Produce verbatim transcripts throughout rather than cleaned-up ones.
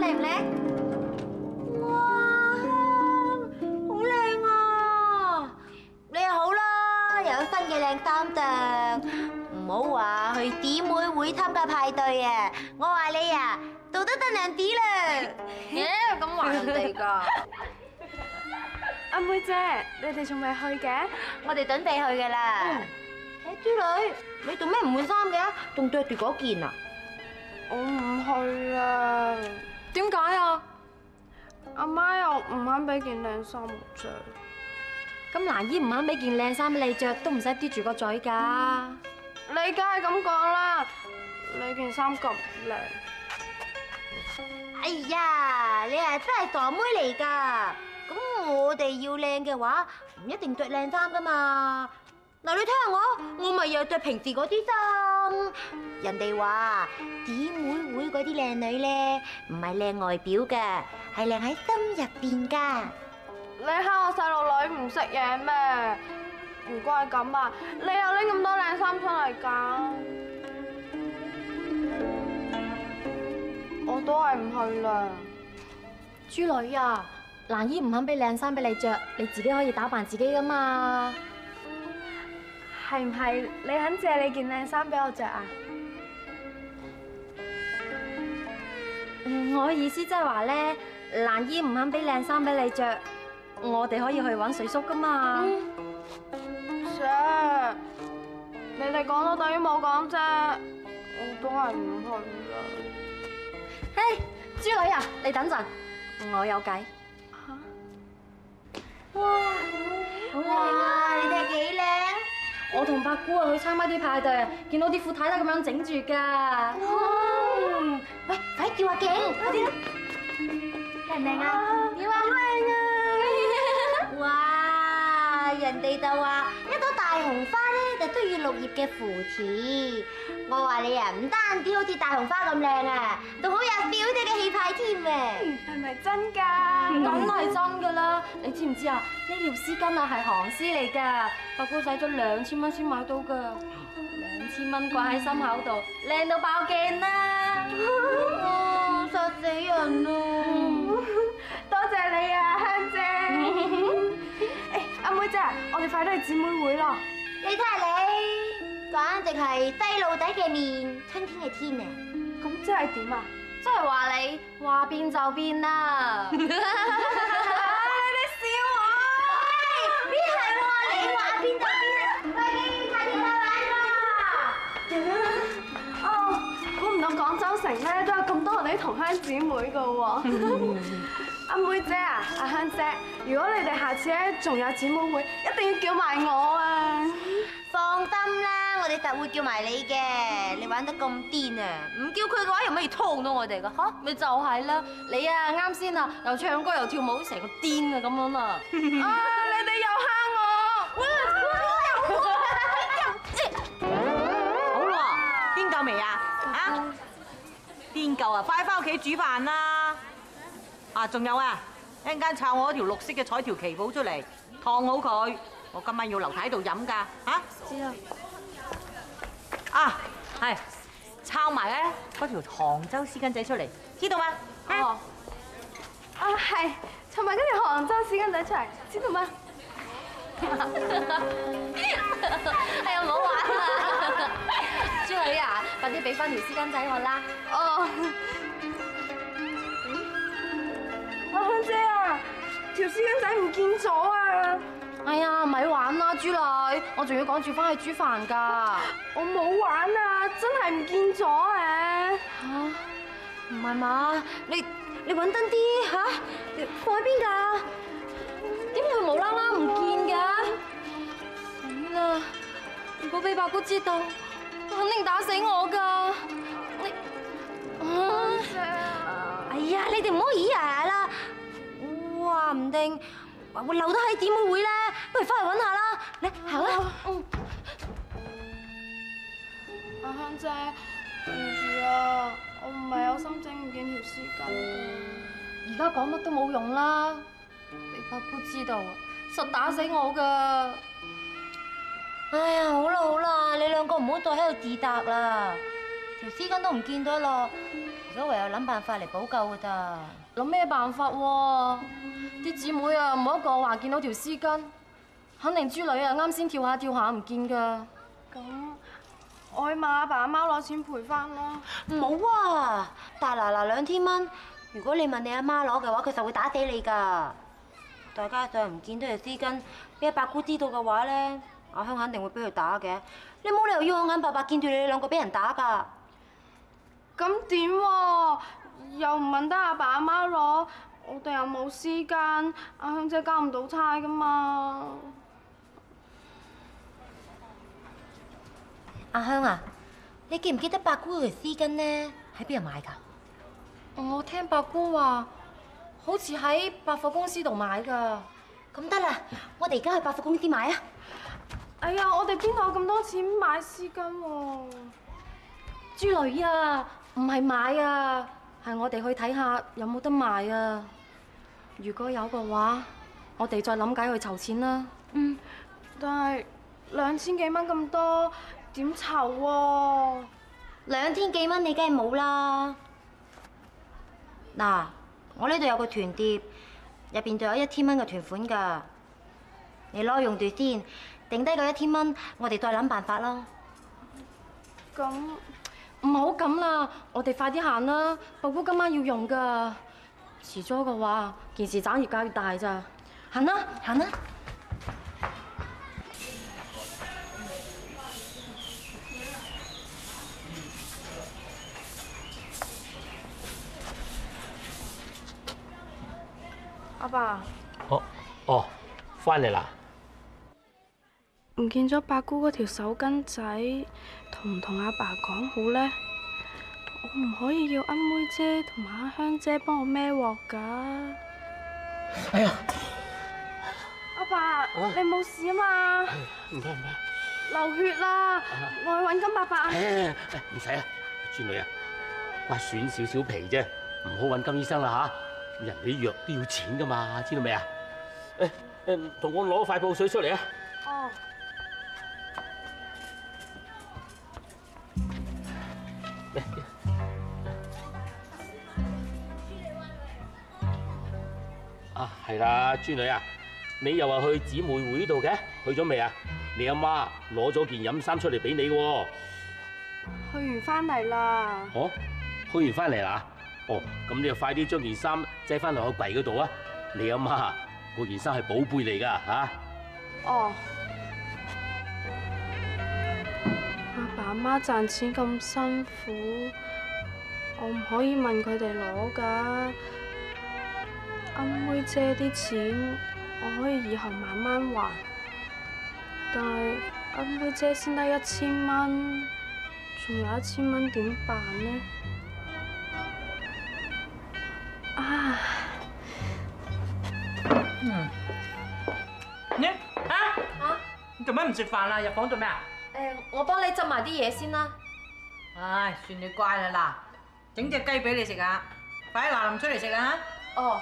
靚唔靚？哇，好靚啊！你又好啦，又有新嘅靚衫着，唔好話去姊妹會參加派對啊！我話你啊，做得得娘啲啦。 咦，咁話人哋㗎？ 阿妹姐，你哋仲未去嘅？ 我哋準備去噶啦。誒，豬女，你做咩唔換衫嘅？仲着住嗰件啊？ 我唔去啦。 點解啊？ 阿媽又唔肯俾件靚衫我着。 咁蘭姨唔肯俾件靚衫俾你着，都唔使嘟住個嘴㗎。 你梗係咁講啦，你件衫咁靚。 哎呀，你係真係傻妹嚟㗎！咁我哋要靚嘅話，唔一定着靚衫㗎嘛。嗱，你睇下我，我咪又着平時嗰啲衫。人哋話姊妹會嗰啲靚女咧，唔係靚外表㗎，係靚喺心入邊㗎。 你蝦我細路女唔識嘢咩？如果係咁啊，你又拎咁多靚衫出嚟㗎？我都係唔去啦。 豬女啊，蘭姨唔肯俾靚衫俾你着，你自己可以打扮自己㗎嘛。 係唔係你肯借你件靚衫俾我着啊？ 我意思即係話咧，蘭姨唔肯俾靚衫俾你着，我哋可以去揾水叔㗎嘛。 姐，你哋講都等於冇講啫，我都係唔去啦。 嘿，豬女啊，你等陣，我有計。 哇，好靚啊！你睇幾靚？ 我同八姑啊去參加啲派對啊，見到啲褲太太咁樣整住㗎。 哇！喂，快啲照下鏡，快啲啦！靚唔靚啊？點啊？好靚啊！哇！人哋就話一朵大紅花咧，就需要綠葉嘅扶持。我話你啊，唔單止好似大紅花咁靚啊，仲好有表姐嘅氣派添啊！ 係咪真㗎？ 梗係真㗎啦！你知唔知啊？呢條絲巾啊係行絲嚟㗎，八姑使咗兩千蚊先買到㗎，兩千蚊掛喺心口度，靚到爆鏡啦！ 哦，殺死人咯！ 多謝你啊，香姐。誒，阿妹姐，我哋快啲去姊妹會咯。 你睇下你，簡直係細路仔嘅面，春天嘅天啊！ 咁即係點啊？ 即係話你話變就變啦！ 你哋笑我？ 邊係喎？你話變就變，快啲快啲去玩啦！ 哦，估唔到廣州城咧都有咁多我哋啲同鄉姊妹噶喎。阿妹姐啊，阿香姐，如果你哋下次咧仲有姊妹會，一定要叫埋我啊！ 放心啦，我哋實會叫埋你嘅。你玩得咁癲啊！唔叫佢嘅話，又乜嘢拖到我哋噶？嚇！ 咪就係啦，你啊啱先啊，又唱歌又跳舞，成個癲啊咁樣啊！ 啊，你哋又蝦我！ 好喎，癲夠未啊？啊？癲夠啊！快翻屋企煮飯啦！啊，仲有啊，一陣間抄我嗰條綠色嘅彩條旗袍出嚟，燙好佢。我今晚要留喺度飲㗎，嚇？ 知啦。 啊，係抄埋咧嗰條杭州絲巾仔出嚟，知道嗎？ 哦。 啊係，湊埋嗰條杭州絲巾仔出嚟，知道嗎？ 哎呀，唔好玩啦！豬女啊，快啲俾翻條絲巾仔我啦！ 哦。阿香姐啊，條絲巾仔唔見咗啊！ 哎呀，咪玩啦，豬女，我仲要趕住翻去煮飯㗎。 我冇玩啊，真係唔見咗啊！ 嚇，唔係嘛？你你揾真啲嚇，放喺邊㗎？ 點會無啦啦唔見㗎？死啦！如果俾八姑知道，肯定打死我㗎。你， 哎呀，你哋唔好咿呀啦！話唔定會留得喺姊妹會咧，不如翻去揾下啦。嚟行啦。嗯。 阿香姐，對唔住啊，我唔係有心整唔見條絲巾㗎。 而家講乜都冇用啦，俾八姑知道，實打死我㗎。 哎呀，好啦好啦，你兩個唔好再喺度自責啦。條絲巾都唔見咗咯， 而家唯有諗辦法嚟補救㗎咋。 諗咩辦法喎？啲姊妹啊，冇一個話見到條絲巾，肯定豬女啊啱先跳下跳下唔見㗎。 咁我去問阿爸阿媽攞錢賠翻咯。 唔好啊！大嗱嗱兩千蚊，如果你問你阿媽攞嘅話，佢就會打死你㗎。再加上唔見到條絲巾，俾阿伯姑知道嘅話咧，阿香肯定會俾佢打嘅。你冇理由要我眼白白見住你哋兩個俾人打㗎。 咁點喎？又唔問得阿爸阿媽攞，我哋又冇絲巾，阿香姐交唔到差㗎嘛。 阿香啊，你記唔記得伯姑條絲巾咧喺邊度買㗎？ 我聽伯姑話，好似喺百貨公司度買㗎。 咁得啦，我哋而家去百貨公司買啊！ 哎呀，我哋邊度有咁多錢買絲巾喎？ 豬女啊，唔係買啊，係我哋去睇下有冇得賣啊。如果有嘅話，我哋再諗解去籌錢啦。 嗯， 但係兩千幾蚊咁多，點籌喎？ 兩千幾蚊你梗係冇啦。嗱，我呢度有個團碟，入邊就有一千蚊嘅團款㗎。你攞用住先，剩低嗰一千蚊，我哋再諗辦法咯。 咁唔好咁啦，我哋快啲行啦，伯姑今晚要用㗎。遲咗嘅話，件事盞越搞越大咋。行啦， 行啦。 阿爸， 哦哦，翻嚟啦！ 唔見咗伯姑嗰條手巾仔，同唔同阿爸講好呢？我唔可以要阿妹姐同埋阿香姐幫我孭鑊㗎。 哎呀， 阿爸，你冇事啊嘛？ 唔該唔該， 流血啦！我去揾金伯伯。 誒唔使啊，孫女啊，刮損少少皮啫，唔好揾金醫生啦嚇。人哋藥都要錢㗎嘛，知道未啊？誒誒，同我攞塊布水出嚟啊！ 哦。 啊，係啦，豬女啊，你又話去姊妹會度嘅，去咗未啊？你阿媽攞咗件飲衫出嚟俾你喎。 去完翻嚟啦。 哦，去完翻嚟啦？哦，咁你就快啲將件衫擠翻落個櫃嗰度啊！你阿媽嗰件衫係寶貝嚟㗎嚇。 哦。阿爸阿媽賺錢咁辛苦，我唔可以問佢哋攞㗎。阿妹姐啲錢，我可以以後慢慢還。但係阿妹姐先得一千蚊，仲有一千蚊點辦呢？啊！ 嗯。你啊啊！你做咩唔食飯啊？入房做咩啊？ 誒，我幫你執埋啲嘢先啦。 唉，算你乖啦嗱，整隻雞俾你食啊！快啲嗱臨出嚟食啊！ 哦。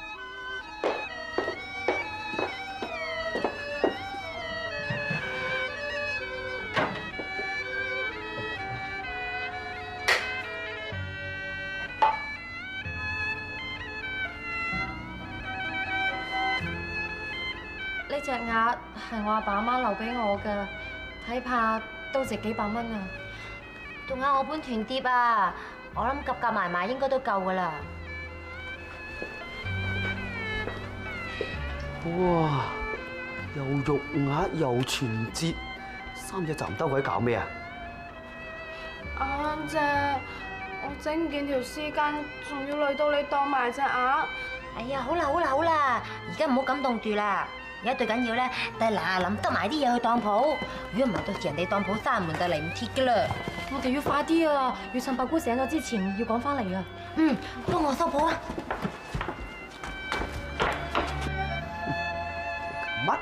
呢隻鴨係我阿爸阿媽留俾我㗎，睇怕都值幾百蚊啊！ 仲有我本團碟啊，我諗夾夾埋埋應該都夠㗎啦。 哇！又肉鴨又全節，三隻站兜鬼搞咩啊？ 阿香姐，我整唔見條絲巾，仲要累到你當埋隻鴨。 哎呀，好啦好啦好啦，而家唔好感動住啦。而家最緊要咧，就係嗱臨得埋啲嘢去當鋪。如果唔係，到時人哋當鋪閂門就嚟唔切㗎啦。 我哋要快啲啊！要趁伯姑醒咗之前要趕翻嚟啊！ 嗯，幫我收鋪啊！ 乜？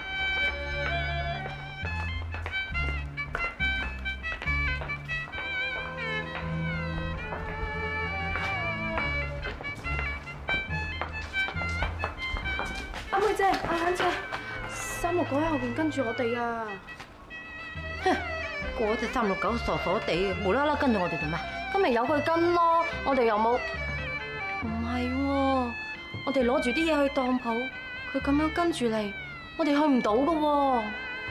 阿妹姐，阿香姐，三六九喺後邊跟住我哋啊！ 哼，嗰隻三六九傻傻地，無啦啦跟住我哋做咩？ 咁咪由佢跟咯。我哋又冇，唔係喎，我哋攞住啲嘢去當鋪，佢咁樣跟住嚟，我哋去唔到噶喎。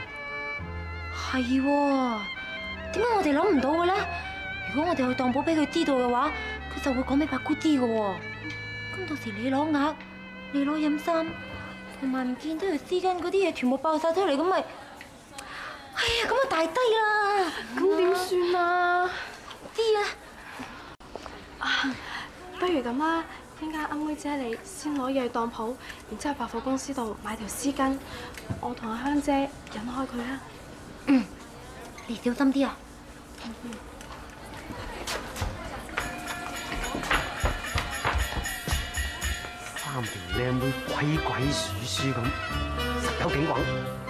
係喎，點解我哋諗唔到嘅咧？如果我哋去當鋪俾佢知道嘅話，佢就會講俾白姑知嘅喎。咁到時你攞額，你攞飲衫，同埋唔見得條絲巾嗰啲嘢全部爆晒出嚟，咁咪，哎呀，咁啊大劑啦！ 咁點算啊？ 知啊， 啊，不如咁啦，陣間阿妹姐你先攞嘢去當鋪，然之後百貨公司度買條絲巾，我同阿香姐引開佢啊。 嗯，你小心啲啊！ 三條靚妹鬼鬼祟祟咁，實有警棍。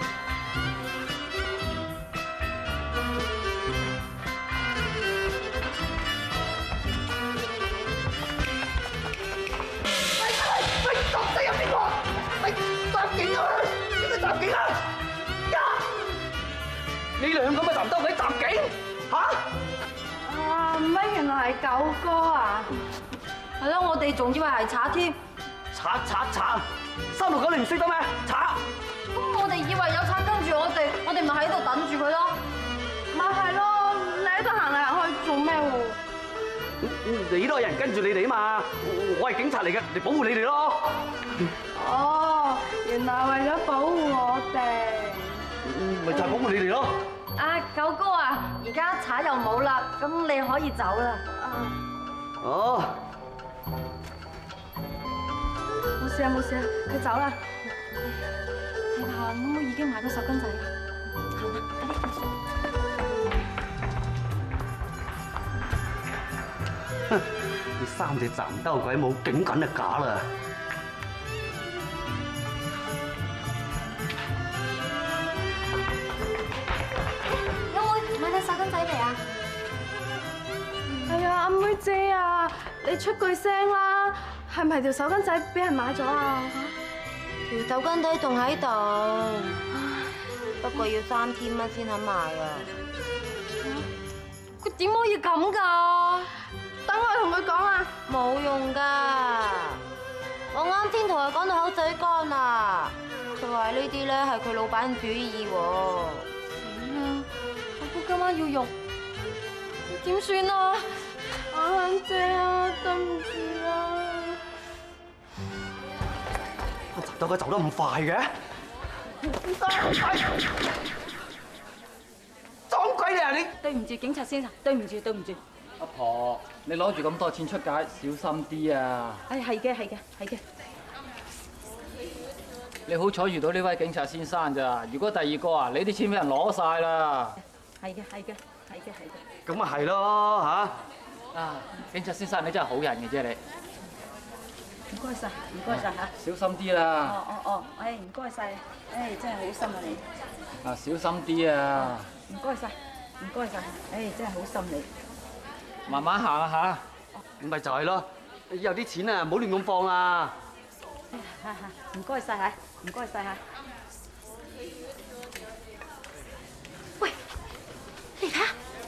喂喂喂！襲擊有邊個？喂！襲警啊！邊個襲警啊？呀！你兩個咪男兜鬼襲警？嚇！ 啊，乜原來係九哥啊？ 係咯，我哋仲以為係賊添。 賊賊賊！三六九你唔識得咩？賊！ 咁我哋以為有賊跟住我哋，我哋咪喺度等住佢咯。 咪係咯，你喺度行嚟行去做咩喎？ 你都係人跟住你哋啊嘛！我係警察嚟嘅，嚟保護你哋咯。 哦，原來為咗保護我哋， 咪就係保護你哋咯。 啊，九哥啊，而家賊又冇啦，咁你可以走啦。 哦。 冇事啊冇事啊，佢走啦。 睇下阿妹已經買咗手巾仔啦，行啦，快啲。 哼！你三隻站兜鬼冇警棍就假啦。 阿妹買咗手巾仔未啊？ 係啊，阿妹姐啊，你出句聲啦，係咪條手巾仔俾人買咗啊？ 條手巾仔仲喺度，不過要三千蚊先肯賣啊！ 佢點可以咁㗎？ 等我同佢講啊！ 冇用㗎，我啱先同佢講到口水乾啦，佢話呢啲咧係佢老闆主意喎。 死啦！我估今晚要用，點算啊？ 阿香姐啊，對唔住啊！ 阿閘兜鬼走得咁快嘅？撞鬼你啊你！ 對唔住，警察先生，對唔住，對唔住。 阿婆，你攞住咁多錢出街，小心啲啊！ 哎，係嘅，係嘅，係嘅。 你好彩遇到呢位警察先生咋，如果第二個啊，你啲錢俾人攞晒啦。 係嘅，係嘅，係嘅，係嘅。 咁咪係咯嚇！ 啊，警察先生你真係好人嘅啫你。 唔該晒，唔該晒嚇。 小心啲啦。 哦哦哦，誒唔該晒，誒真係好心啊你。 啊，小心啲啊！ 唔該晒，唔該晒，誒真係好心你。 慢慢行啊嚇。 咁咪就係咯，有啲錢啊，唔好亂咁放啊！ 嚇嚇，唔該晒嚇，唔該晒嚇。 喂，你睇下。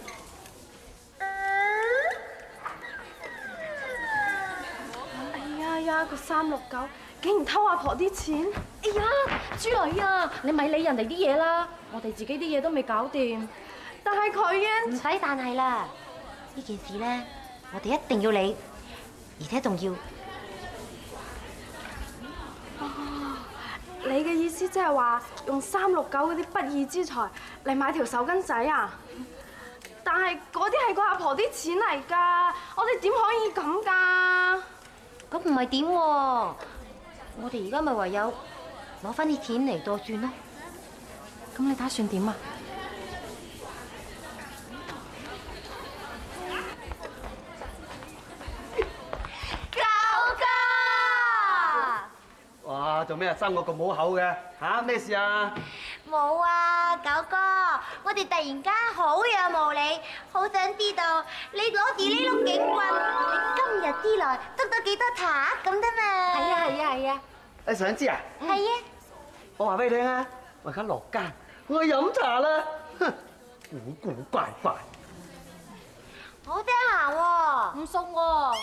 哎呀呀，個三六九竟然偷阿婆啲錢！ 哎呀，豬女啊，你咪理人哋啲嘢啦，我哋自己啲嘢都未搞掂。 但係佢嘅唔使但係啦，呢件事咧，我哋一定要理，而且仲要。 你嘅意思即係話用三六九嗰啲不義之財嚟買條手巾仔啊？但係嗰啲係個阿婆啲錢嚟㗎，我哋點可以咁㗎？ 咁唔係點喎？我哋而家咪唯有攞翻啲錢嚟到算咯。 咁你打算點啊？ 哇！做咩啊？生個咁好口嘅嚇？咩事啊？ 冇啊，九哥，我哋突然間好有無理，好想知道你攞住呢碌警棍，今日之內捉到幾多賊咁啫嘛？係啊係啊係啊！ 你想知啊？ 係啊！ 我話俾你聽啊！我而家落街，我去飲茶啦。哼，古古怪怪。 好得閒喎， 唔送喎。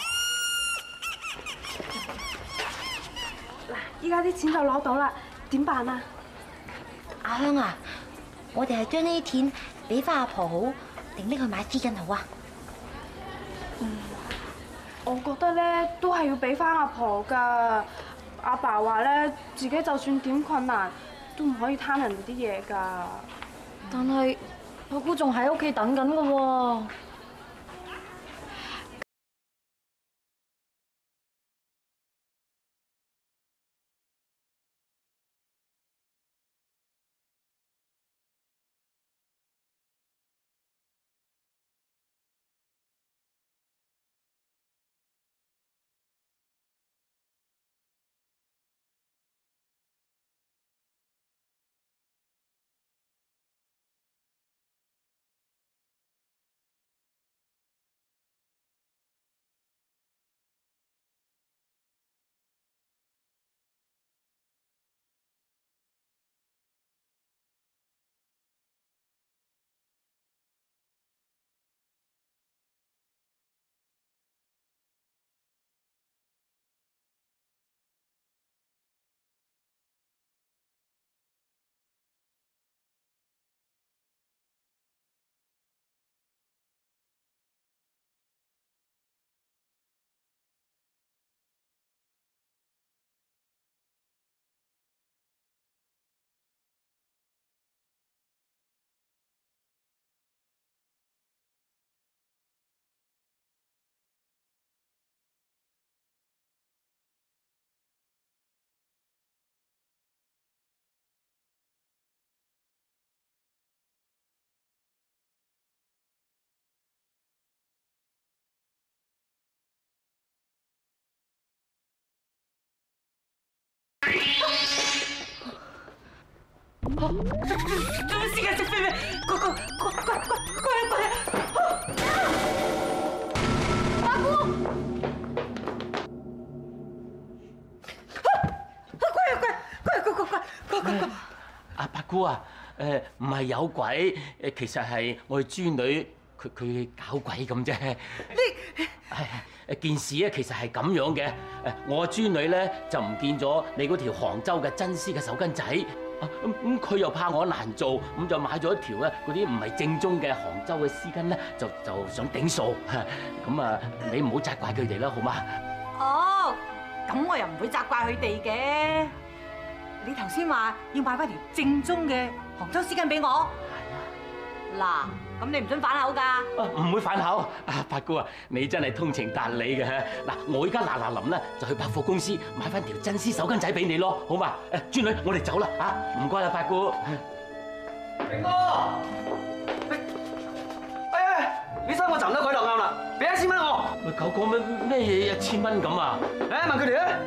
嗱，依家啲錢就攞到啦，點辦啊？ 阿香啊，我哋係將呢啲錢俾翻阿婆好，定拎去買絲巾好啊？ 我覺得咧都係要俾翻阿婆㗎。阿爸話咧，自己就算點困難，都唔可以貪人哋啲嘢㗎。 但係阿姑仲喺屋企等緊㗎喎。 做咩時間食飛咩？過過過過過過嚟過嚟！八姑，過嚟過嚟過嚟過過過過過過！ 阿八姑啊，誒唔係有鬼，誒其實係我哋豬女佢佢搞鬼咁啫。你係誒件事咧，其實係咁樣嘅。誒我豬女咧就唔見咗你嗰條杭州嘅真絲嘅手巾仔。咁咁佢又怕我難做，咁就買咗一條咧嗰啲唔係正宗嘅杭州嘅絲巾咧，就就想頂數。咁啊，你唔好責怪佢哋啦，好嗎？ 哦，咁我又唔會責怪佢哋嘅。你頭先話要買翻條正宗嘅杭州絲巾俾我。係啊。嗱，咁你唔准反口㗎。 啊，唔會反口。啊，八姑啊，你真係通情達理嘅。嗱，我而家嗱嗱臨咧就去百貨公司買翻條真絲手巾仔俾你咯，好嘛？誒，豬女，我哋走啦嚇，唔該啦，八姑。 炳哥，哎呀，你三個站得鬼就啱啦，俾一千蚊我。 喂，九哥咩咩嘢一千蚊咁啊？ 誒，問佢哋啊。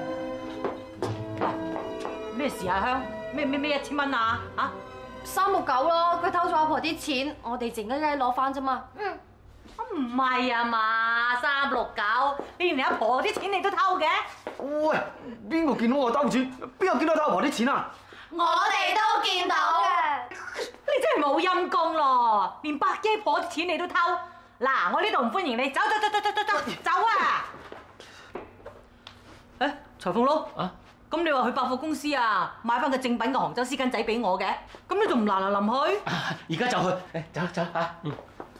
咩事啊，香？咩咩咩一千蚊啊？嚇？ 三六九咯，佢偷咗阿婆啲錢，我哋靜雞雞攞翻啫嘛。 嗯，唔係啊嘛，三六九，你連你阿婆啲錢你都偷嘅？ 喂，邊個見到我兜錢？邊個見到偷阿婆啲錢啊？ 我哋都見到嘅。 你真係冇陰功咯，連百幾婆啲錢你都偷。嗱，我呢度唔歡迎你，走走走走走走走啊！誒，裁縫佬啊！咁你話去百貨公司啊，買翻個正品嘅杭州絲巾仔俾我嘅，咁你仲唔嗱嗱臨去？ 而家就去，誒，走走嚇，嗯。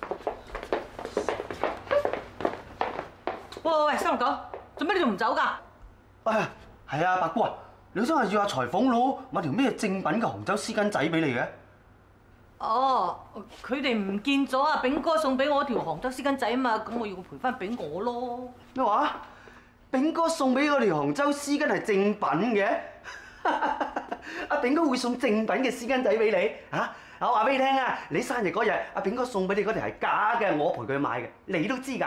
喂喂喂，三六九，做咩你仲唔走㗎？ 誒，係啊，八姑啊，你真係要阿裁縫佬買條咩正品嘅杭州絲巾仔俾你嘅？ 哦，佢哋唔見咗啊！炳哥送俾我條杭州絲巾仔啊嘛，咁我要佢賠翻俾我咯。 咩話？炳哥送俾我條杭州絲巾係正品嘅，阿炳哥會送正品嘅絲巾仔俾你嚇？我話俾你聽啊，你生日嗰日，阿炳哥送俾你嗰條係假嘅，我陪佢買嘅，你都知㗎。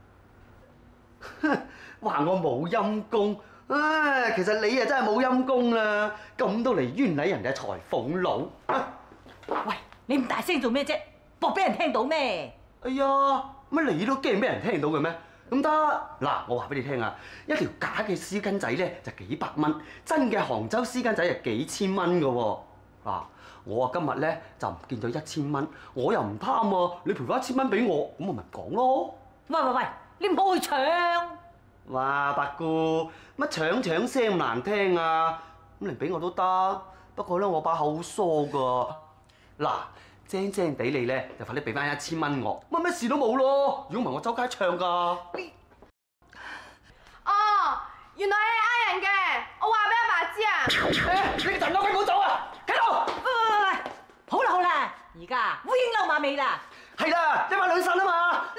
話我冇陰功，唉，其實你啊真係冇陰功啦，咁都嚟冤禮人哋裁縫佬。 喂，你咁大聲做咩啫？博俾人聽到咩？ 哎呀，乜你都驚俾人聽到嘅咩？咁得嗱，我話俾你聽啊，一條假嘅絲巾仔咧就幾百蚊，真嘅杭州絲巾仔係幾千蚊㗎喎。嗱，我啊今日咧就唔見咗一千蚊，我又唔貪喎，你賠翻一千蚊俾我，咁我咪講咯。 喂喂喂，你唔好去搶！ 哇，八姑乜搶搶聲咁難聽啊？咁你俾我都得，不過咧我把口好疏噶。嗱，精精地你咧就快啲俾翻一千蚊我，乜乜事都冇咯。如果唔係我周街唱噶。 哦，原來你係呃人嘅，我話俾阿爸知啊！ 誒，你個陳老鬼唔好走啊！喺度。 喂喂喂喂，好啦好啦，而家烏蠅溜馬尾啦。 係啦，一馬兩腎啊嘛。 你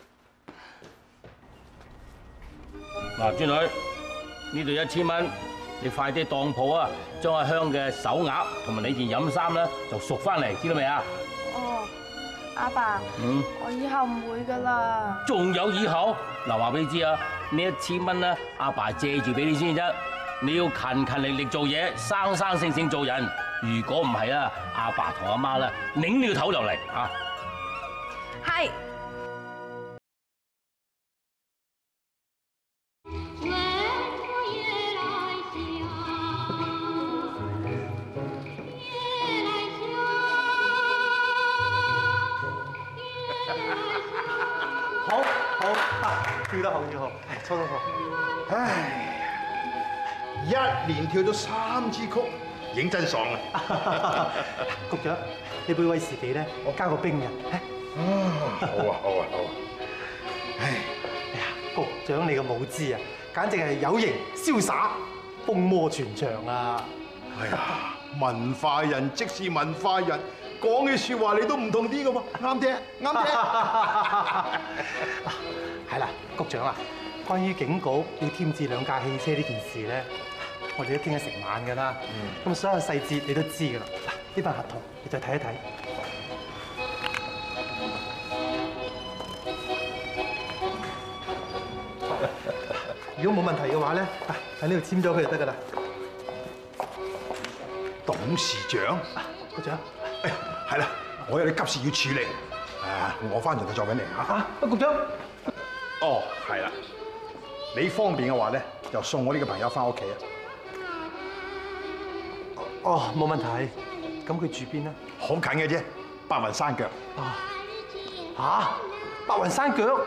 嗱，孫女，呢度一千蚊，你快啲當鋪啊，將阿香嘅手鐲同埋你件飲衫咧就贖翻嚟，知道未啊？ 哦，阿爸， 嗯， 我以後唔會噶啦。 仲有以後，嗱，話俾你知啊，呢一千蚊咧，阿爸借住俾你先啫，你要勤勤力力做嘢，生生性性做人。如果唔係啊，阿爸同阿媽咧擰你個頭就嚟啊！ 係。 好，好，跳得好，跳得好，操得好。 唉，一連跳咗三支曲，認真爽啊！ 局長，呢杯威士忌咧，我加個冰嘅。 哦，好啊，好啊，好啊。唉， 哎呀，局長你個舞姿啊，簡直係有型瀟灑，風魔全場啊！ 哎呀，文化人即是文化人。講嘅説話你都唔同啲嘅喎，啱啫，啱啫。 係啦，局長啊，關於警局要添置兩架汽車呢件事咧，我哋都傾咗成晚㗎啦。咁、嗯、所有細節你都知㗎啦。嗱，呢份合同你再睇一睇。如果冇問題嘅話咧，喺呢度簽咗佢就得㗎啦。 董事長， 局長。 哎，係啦，我有啲急事要處理，誒，我翻嚟就再揾你嚇。 啊，局長。 哦，係啦，你方便嘅話咧，就送我呢個朋友翻屋企啊。 哦，冇問題。咁佢住邊咧？ 好近嘅啫，白雲山腳。 啊？嚇？白雲山腳？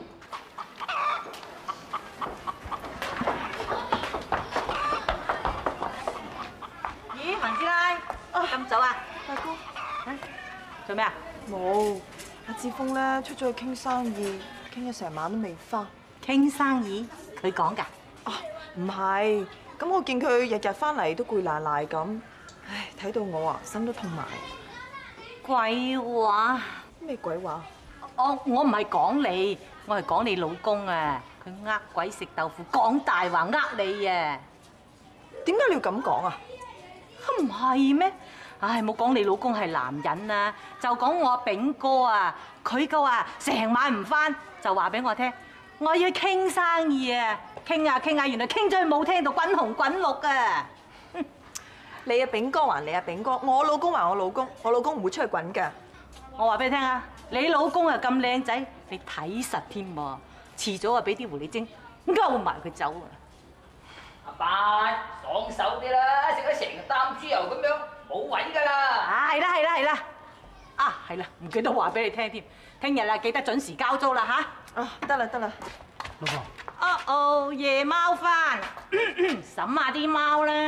咦，黃師奶，咁早啊？ 大哥， 做咩啊？ 冇，阿志峰咧出咗去傾生意，傾咗成晚都未翻。 傾生意？佢講㗎？ 啊，唔係，咁我見佢日日翻嚟都攰賴賴咁，唉，睇到我啊心都痛埋。 鬼話？ 咩鬼話？ 我我唔係講你，我係講你老公啊！佢呃鬼食豆腐，講大話呃你啊！ 點解你要咁講啊？ 唔係咩？唉，冇講你老公係男人啊，就講我阿炳哥啊，佢個啊成晚唔翻，就話俾我聽，我要傾生意啊，傾下傾下，原來傾咗去舞廳度滾紅滾綠啊！ 你阿炳哥還你阿炳哥，我老公還我老公，我老公唔會出去滾㗎。 我話俾你聽啊，你老公啊咁靚仔，你睇實添喎，遲早啊俾啲狐狸精勾埋佢走啊！ 阿伯，爽手啲啦，食咗成擔豬油咁樣，冇位㗎啦！ 啊，係啦係啦係啦，啊係啦，唔記得話俾你聽添，聽日啊記得準時交租啦吓！ 啊，得啦得啦， 老婆。 哦哦，夜貓翻，審下啲貓啦。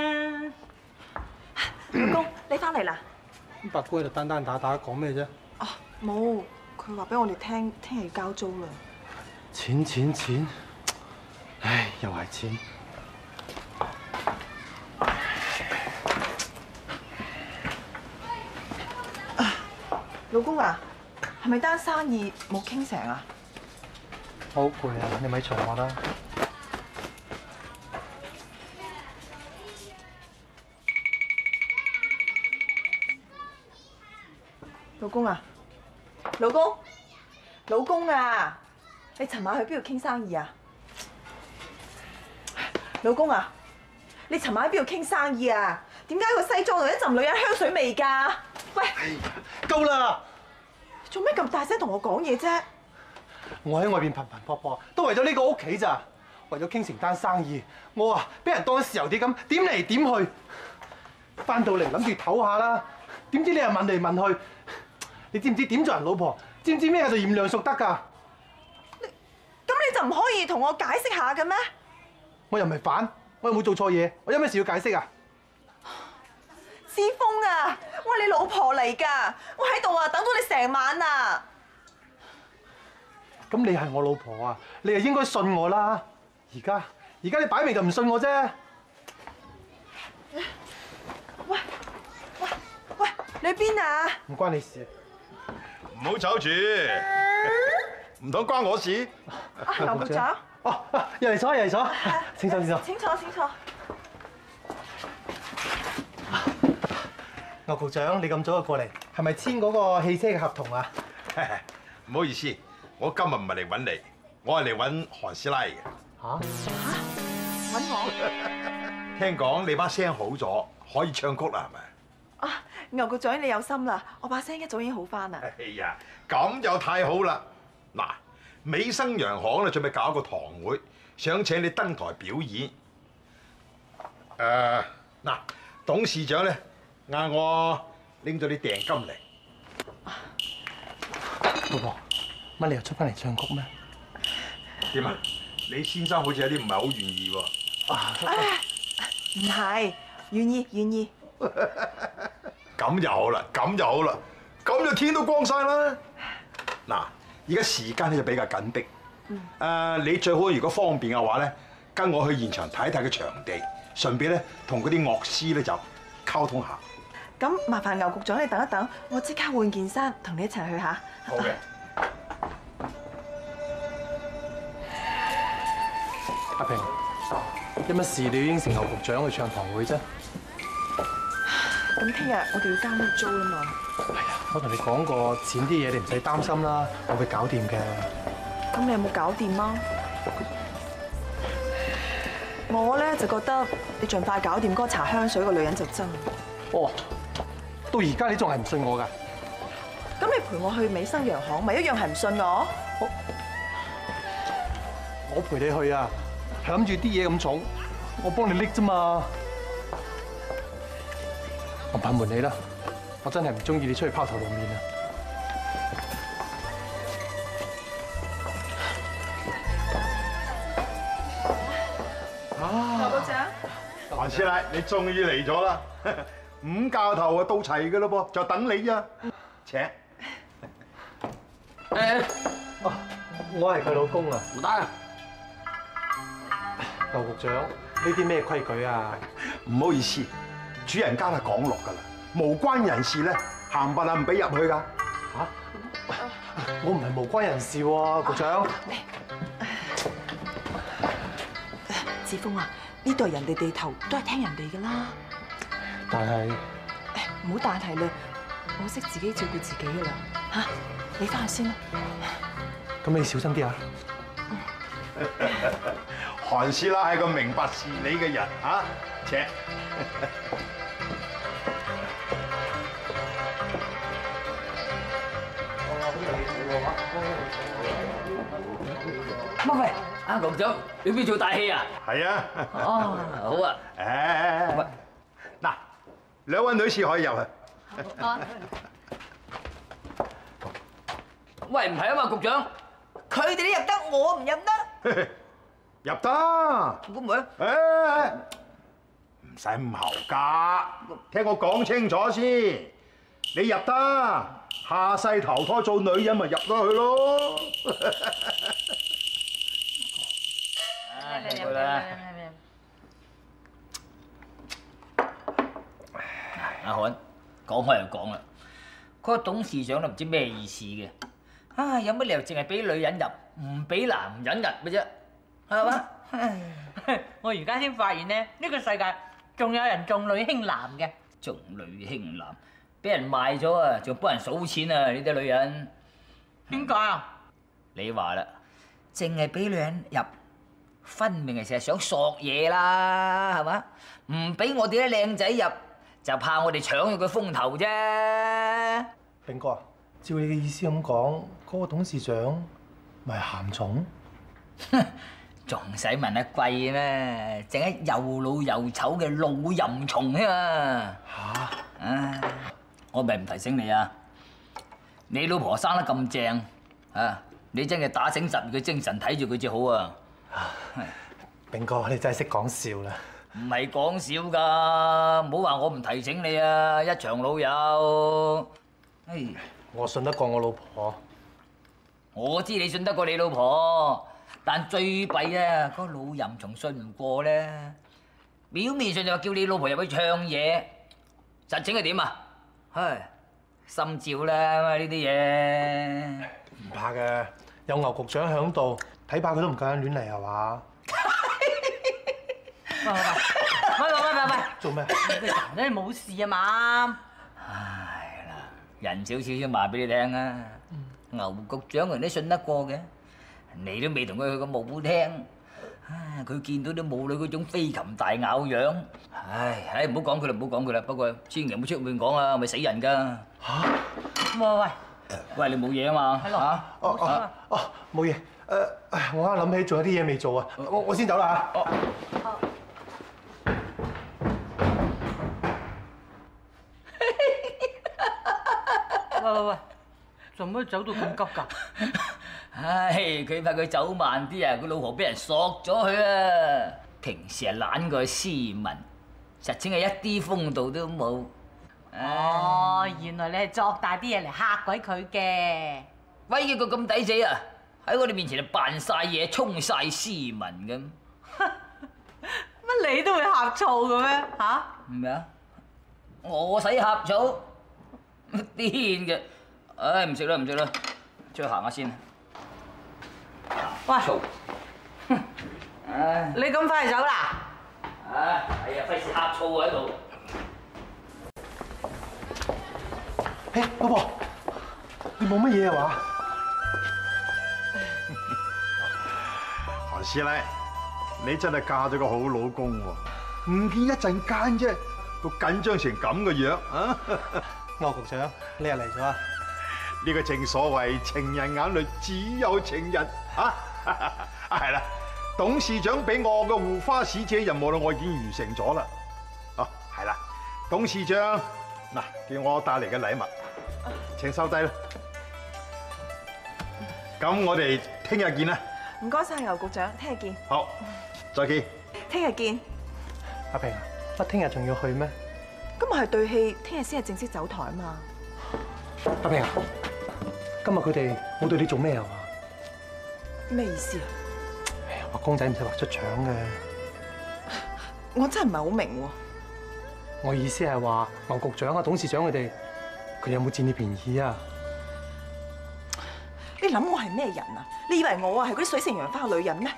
老公，你翻嚟啦？ 八姑喺度單單打打講咩啫？ 啊，冇，佢話俾我哋聽，聽日要交租啦。 錢錢錢，唉，又係錢。 老公啊，係咪單生意冇傾成啊？ 我好攰啊，你咪嘈我啦。 老公啊，老公，老公啊，你尋晚去邊度傾生意啊？老公啊，你尋晚喺邊度傾生意啊？點解個西裝度一陣女人香水味㗎？喂， 夠啦！ 做咩咁大聲同我講嘢啫？ 我喺外邊頻頻撲撲，都為咗呢個屋企咋，為咗傾成單生意，我啊俾人當豉油碟咁點嚟點去，翻到嚟諗住唞下啦，點知你又問嚟問去，你知唔知點做人老婆？知唔知咩叫做賢良淑德㗎？ 就唔可以同我解釋下嘅咩？ 我又唔係反，我又冇做錯嘢，我有咩事要解釋啊？ 志峰啊，我係你老婆嚟㗎，我喺度啊，等咗你成晚啊！ 咁你係我老婆啊，你係應該信我啦。而家而家你擺明就唔信我啫。 喂喂喂，你喺邊啊？ 唔關你事。 唔好走住，唔通關我事？ 啊，劉局長。 哦，入嚟坐，入嚟坐。請坐，請坐。 請坐，請坐。 牛局長，你咁早就過嚟，係咪簽嗰個汽車嘅合同啊？ 唔好意思，我今日唔係嚟揾你，我係嚟揾韓師奶嘅。 嚇嚇？揾我？ 聽講你把聲好咗，可以唱曲啦，係咪？ 啊，牛局長你有心啦，我把聲一早已經好翻啦。 哎呀，咁就太好啦！嗱，美生洋行咧準備搞一個堂會，想請你登台表演。誒，嗱，董事長咧嗌我拎咗啲訂金嚟。 老婆，乜你又出翻嚟唱曲咩？ 點啊？你先生好似有啲唔係好願意喎。 啊， 唔係，願意願意。 咁就好啦，咁就好啦，咁就天都光晒啦。嗱，而家時間咧就比較緊迫。誒，你最好如果方便嘅話咧，跟我去現場睇睇個場地，順便咧同嗰啲樂師咧就溝通下。 咁麻煩牛局長你等一等，我即刻換件衫同你一齊去嚇。 好嘅。 阿平，有乜事你要應承牛局長去唱堂會啫？ 咁聽日我哋要交屋租啦嘛。 係啊，我同你講過，錢啲嘢你唔使擔心啦，我會搞掂嘅。 咁你有冇搞掂啊？我咧就覺得你盡快搞掂嗰個搽香水個女人就真。 哦，到而家你仲係唔信我㗎？ 咁你陪我去美生洋行，咪一樣係唔信我？ 我我陪你去啊，係諗住啲嘢咁重，我幫你拎啫嘛。我問問你啦，我真係唔中意你出去拋頭露面啊！ 牛局長， 韓師奶，你終於嚟咗啦！五教頭啊到齊㗎咯噃，就等你啊！請。 誒， 哦，我係佢老公啊！ 唔得啊！ 牛局長，呢啲咩規矩啊？ 唔好意思，主人家係講落㗎啦，無關人士咧，行唪唥唔俾入去㗎。 嚇！我唔係無關人士喎，局長。 志峰啊，呢度係人哋地頭，都係聽人哋㗎啦。 但係， 誒唔好但係啦，我識自己照顧自己㗎啦嚇，你翻去先啦。 咁你小心啲啊！ 韓師奶係個明白事理嘅人嚇，請。 乜喂，阿局長，你邊做大戲啊？ 係啊。 哦，好啊。 誒，嗱，兩位女士可以入去。 喂，唔係啊嘛，局長， 佢哋都入得，我唔入得。 入得。 咁唔係？ 誒，唔使咁猴家，聽我講清楚先。你入得，下世投胎做女人咪入得去咯。 嚟嚟嚟阿韓，講開又講啦，嗰個董事長都唔知咩意思嘅。啊，有乜理由淨係俾女人入，唔俾男人入嘅啫？係嘛？ 我而家先發現咧，呢個世界仲有人重女輕男嘅。 重女輕男，俾人賣咗啊，仲幫人數錢啊！呢啲女人點解啊？ 你話啦，淨係俾女人入，分明係成日想索嘢啦，係嘛？唔俾我哋啲靚仔入，就怕我哋搶咗佢風頭啫。 炳哥啊，照你嘅意思咁講，嗰個董事長咪係鹹蟲？ 仲使問得貴咩？淨係又老又醜嘅老淫蟲啫嘛！ 嚇！ 唉，我咪唔提醒你啊！你老婆生得咁正啊， 你真係打醒十二個精神睇住佢至好啊！ 炳哥，你真係識講笑啦！ 唔係講笑㗎，唔好話我唔提醒你啊！一場老友，唉， 我信得過我老婆。 我知你信得過你老婆，但最弊啊，嗰老淫蟲信唔過咧。表面上就話叫你老婆入去唱嘢，實情係點啊？唉，心照啦呢啲嘢。 唔怕嘅，有牛局長喺度，睇怕佢都唔夠膽亂嚟係嘛？ 喂喂喂喂喂喂！ 做咩？ 你個人咧冇事啊嘛？ 唉啦，人少少先話俾你聽啊！牛局長人都信得過嘅，你都未同佢去過舞廳，唉，佢見到啲舞女嗰種飛禽大咬樣，唉唉，唔好講佢啦，唔好講佢啦。不過千祈唔好出面講啊，咪死人㗎！ 嚇！ 喂喂喂！ 喂，你冇嘢啊嘛？嚇！ 哦哦哦，冇嘢。誒，我啱諗起仲有啲嘢未做啊，我我先走啦嚇。 喂喂喂！做乜走到咁急㗎？ 唉，佢怕佢走慢啲啊，佢老婆俾人索咗佢啊！平時係懶過斯文，實情係一啲風度都冇。 哦，原來你係作大啲嘢嚟嚇鬼佢嘅。 威嘅個咁抵死啊！喺我哋面前就扮晒嘢，衝晒斯文咁。 乜你都會呷醋嘅咩？嚇？ 咩啊？我使呷醋？癲嘅！唉，唔食啦，唔食啦，出去行下先。 喂， 嘈！唉， 你咁快就走啦？ 唉，係啊，費事呷醋喺度。 誒，老婆，你冇乜嘢啊嘛？ 韓師奶，你真係嫁咗個好老公喎，唔見一陣間啫，都緊張成咁嘅樣啊！ 牛局長，你又嚟咗啊？ 呢個正所謂情人眼裏只有情人啊！啊係啦，董事長俾我嘅護花使者任務咧，我已經完成咗啦。哦，係啦，董事長嗱，叫我帶嚟嘅禮物，請收低啦。咁我哋聽日見啦。 唔該晒牛局長，聽日見。 好，再見。 聽日見。 阿平，我聽日仲要去咩？ 今日係對戲，聽日先係正式走台啊嘛。 阿平啊，今日佢哋冇對你做咩啊？ 咩意思啊？ 畫公仔唔使畫出腸嘅。 我真係唔係好明喎。 我意思係話牛局長啊、董事長佢哋，佢哋有冇佔你便宜啊？ 你諗我係咩人啊？你以為我啊係嗰啲水性楊花嘅女人咩？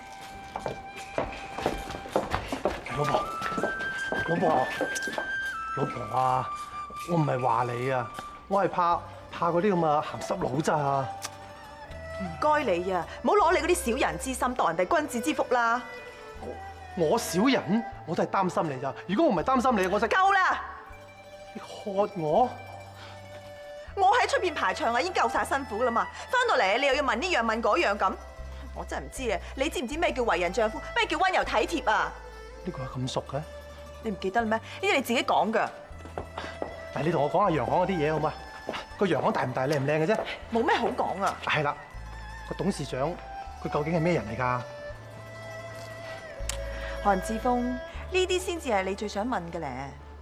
老婆，老婆，老婆啊！我唔係話你啊，我係怕怕嗰啲咁嘅鹹濕佬咋。 唔該你啊，唔好攞你嗰啲小人之心當人哋君子之福啦。 我小人，我都係擔心你咋。如果我唔係擔心你，我就夠啦！ 你喝我？ 我喺出邊排場啊，已經夠晒辛苦啦嘛。翻到嚟你又要問呢樣問嗰樣咁，我真係唔知啊！你知唔知咩叫為人丈夫？咩叫温柔體貼啊？ 呢個係咁熟嘅？ 你唔記得啦咩？呢啲你自己講㗎。 嗱，你同我講下洋行嗰啲嘢好嘛？個洋行大唔大、靚唔靚嘅啫？ 冇咩好講啊！ 係啦，個董事長佢究竟係咩人嚟㗎？ 韓志峰，呢啲先至係你最想問嘅咧。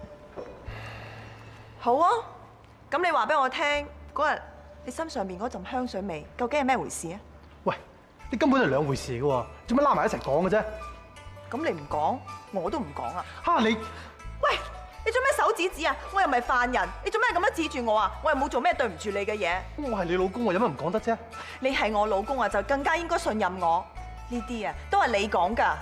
好啊，咁你話俾我聽，嗰日你身上邊嗰陣香水味究竟係咩回事啊？ 喂，你根本係兩回事嘅喎，做乜拉埋一齊講嘅啫？ 咁你唔講，我都唔講啊！ 嚇你！ 喂，你做咩手指指啊？我又唔係犯人，你做咩咁樣指住我啊？我又冇做咩對唔住你嘅嘢。 我係你老公，我有乜唔講得啫？ 你係我老公啊，就更加應該信任我。呢啲啊，都係你講㗎。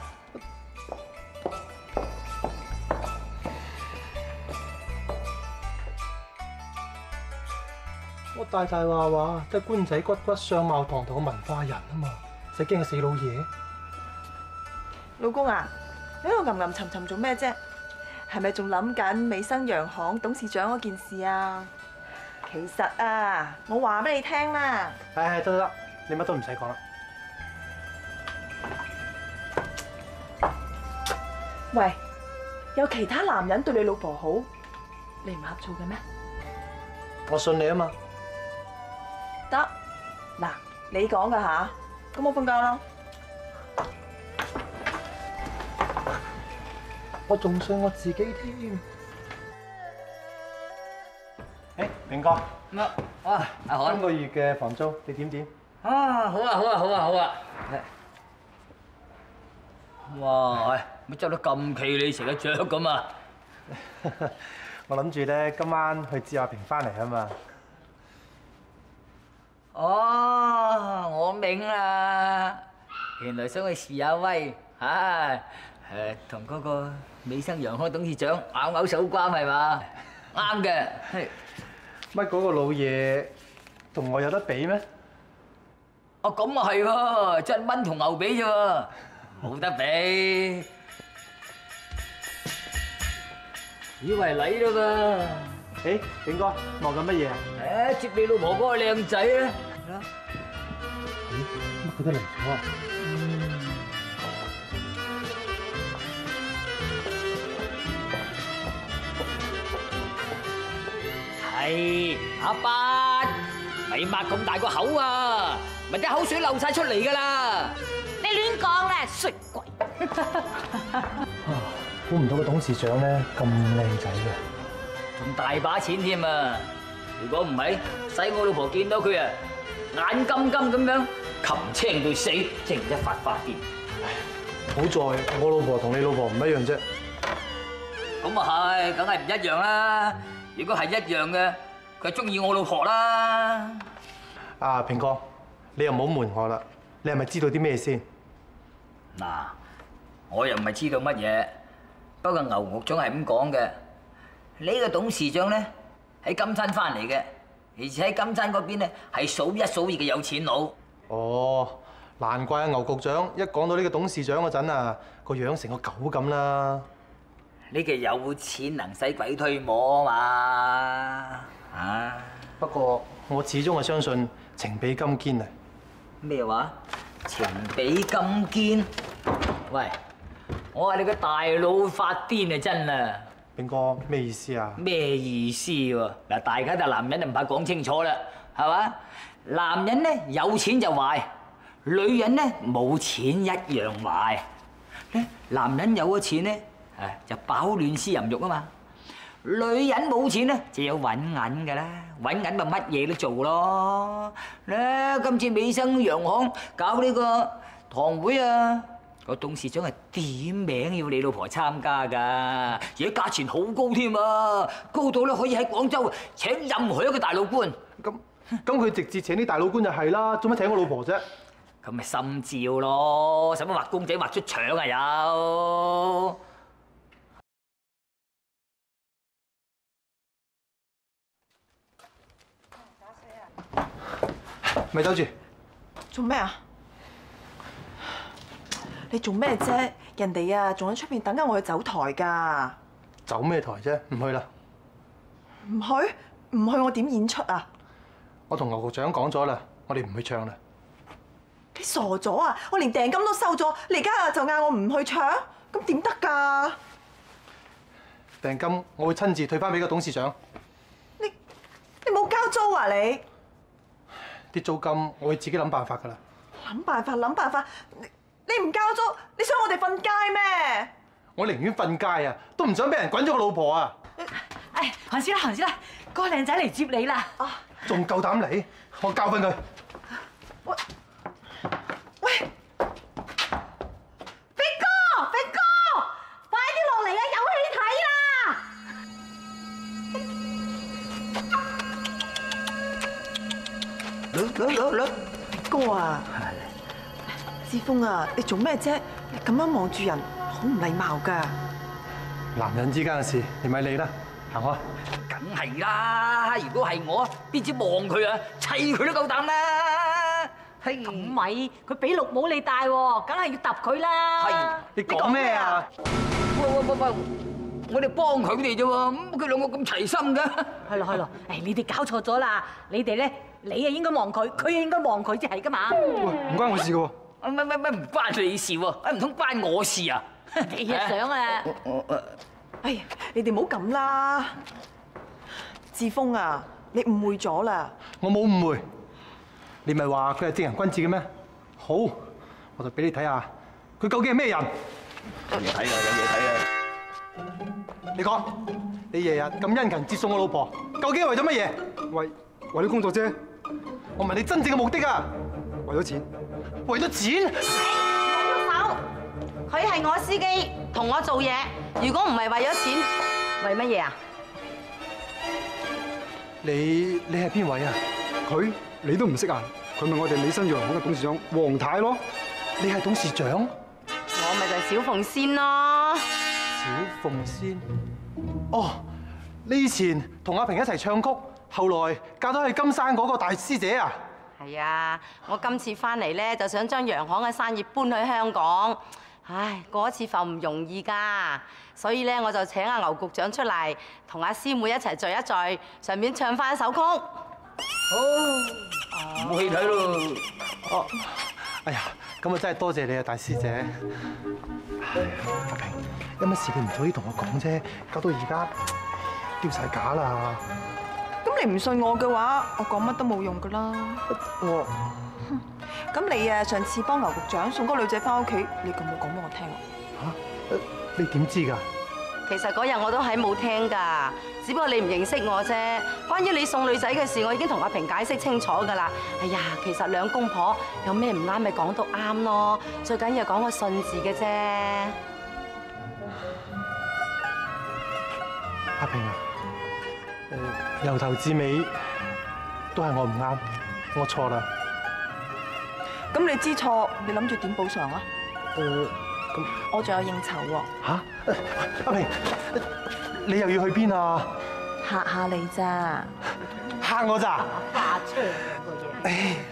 我大大話話都係官仔骨骨、相貌堂堂嘅文化人啊嘛，使驚個死老嘢？ 老公啊，你喺度吟吟沉沉做咩啫？係咪仲諗緊美生洋行董事長嗰件事啊？其實啊，我話俾你聽啦。 係係得得得，你乜都唔使講啦。 喂，有其他男人對你老婆好，你唔呷醋嘅咩？ 我信你啊嘛。 得，嗱， 你講㗎吓？咁我瞓覺啦。 我仲信我自己添。誒，明哥， 乜？啊，阿海， 今個月嘅房租你點點？ 啊，好啊，好啊，好啊，好啊！哇，乜執得咁企理，成日雀咁啊！ 我諗住咧今晚去接阿平翻嚟啊嘛。 哦，我明啦，原來想去試下威，唉，誒，同嗰個美生洋行董事長拗拗手瓜係嘛？啱嘅。 乜嗰個老嘢同我有得比咩？ 哦，咁啊係喎，真蚊同牛比啫喎，冇得比。以為你啦噃。 誒，炳哥，望緊乜嘢啊？ 誒，接你老婆嗰個靚仔啊！ 咦，乜佢都嚟咗啊？ 係阿伯，咪擘咁大個口啊，咪啲口水漏晒出嚟噶啦！ 你亂講啦，衰鬼！ 估唔到個董事長咧咁靚仔嘅， 仲大把錢添啊！如果唔係，使我老婆見到佢啊，眼金金咁樣，擒青到死，正一發發癲。 好在我老婆同你老婆唔一樣啫。 咁啊係，梗係唔一樣啦。如果係一樣嘅，佢中意我老婆啦。 啊，平哥，你又唔好瞞我啦，你係咪知道啲咩先？ 嗱，我又唔係知道乜嘢，不過牛局長係咁講嘅。呢個董事長咧喺金山翻嚟嘅，而且喺金山嗰邊咧係數一數二嘅有錢佬。 哦，難怪啊牛局長一講到呢個董事長嗰陣啊，個樣成個狗咁啦。 呢個有錢能使鬼推磨嘛？啊！ 不過我始終係相信情比金堅啊！ 咩話？情比金堅？喂，我話你個大佬發癲啊！真啊！ 炳哥咩意思啊？ 咩意思喎？嗱，大家就男人就唔怕講清楚啦，係嘛？男人咧有錢就壞，女人咧冇錢一樣壞。咧男人有咗錢咧，誒就飽暖思淫慾啊嘛。女人冇錢咧就要揾銀㗎啦，揾銀咪乜嘢都做咯。咧今次美生洋行搞呢個堂會啊！個董事長係點名要你老婆參加㗎，而且價錢好高添啊，高到咧可以喺廣州請任何一個大老倌。 咁咁佢直接請啲大老倌就係啦，做乜請我老婆啫？ 咁咪心照咯，使乜畫公仔畫出腸啊有？ 咪兜住。 做咩啊？你做咩啫？人哋啊，仲喺出邊等緊我去走台㗎。 走咩台啫？唔去啦。 唔去？唔去我點演出啊？ 我同牛局長講咗啦，我哋唔去唱啦。 你傻咗啊！我連訂金都收咗，你而家就嗌我唔去唱，咁點得㗎？ 訂金我會親自退翻俾個董事長。 你你冇交租啊你？ 啲租金我會自己諗辦法㗎啦。 諗辦法諗辦法，你你唔交租，你想我哋瞓街咩？ 我寧願瞓街啊，都唔想俾人滾咗個老婆啊！ 誒，行先啦，行先啦，個靚仔嚟接你啦。 啊！ 仲夠膽嚟？我教訓佢。 喂喂， 飛哥，飛哥，快啲落嚟啊！有戲睇啦！ 兩兩兩兩，哥啊！志峰啊，你做咩啫？你咁樣望住人，好唔禮貌㗎。 男人之間嘅事，你咪理啦，行開。 梗係啦，如果係我，邊止望佢啊，砌佢都夠膽啦。係咁咪，佢俾綠帽你戴喎，梗係要揼佢啦。 係， 你講咩啊？ 喂喂喂喂，我哋幫佢哋啫喎，咁佢兩個咁齊心㗎。 係咯係咯，誒你哋搞錯咗啦，你哋咧，你啊應該望佢，佢啊應該望佢，即係㗎嘛。 喂，唔關我事㗎喎。 乜乜乜唔關你事喎？誒唔通關我事啊？ 你啊想啊！ 哎呀，你哋唔好咁啦。志峰啊，你誤會咗啦。 我冇誤會。 你咪話佢係正人君子嘅咩？好，我就俾你睇下佢究竟係咩人。 有嘢睇啊！有嘢睇啊！ 你講，你日日咁殷勤接送我老婆，究竟係為咗乜嘢？ 為為咗工作啫。 我問你真正嘅目的啊！ 為咗錢。 為咗錢？ 手，佢係我司機，同我做嘢。如果唔係為咗錢，為乜嘢啊？ 你你係邊位啊？ 佢你都唔識啊？佢咪我哋美新洋行嘅董事長黃太咯。 你係董事長？ 我咪就係小鳳仙咯。 小鳳仙？哦，你以前同阿平一齊唱曲，後來嫁咗去金山嗰個大師姐啊？ 係啊，我今次翻嚟咧就想將洋行嘅生意搬去香港。唉，過一次埠唔容易㗎，所以咧我就請阿牛局長出嚟，同阿師妹一齊聚一聚，順便唱翻首曲。 好，冇戲睇咯。 哦，哎呀，咁啊真係多謝你啊，大師姐。阿平，有乜事你唔早啲同我講啫，搞到而家丟晒架啦。 咁你唔信我嘅話，我講乜都冇用㗎啦。 我， 咁你啊上次幫牛局長送嗰個女仔翻屋企，你咁冇講俾我聽啊？ 嚇？你點知㗎？ 其實嗰日我都喺冇聽㗎，只不過你唔認識我啫。關於你送女仔嘅事，我已經同阿平解釋清楚㗎啦。哎呀，其實兩公婆有咩唔啱咪講到啱咯，最緊要講個信字嘅啫。 阿平啊，誒由頭至尾都係我唔啱，我錯啦。 咁你知錯，你諗住點補償啊？ 誒，咁我仲有應酬喎。 嚇？阿平，你又要去邊啊？ 嚇下你咋？ 嚇我咋？ 花槍嗰嘢。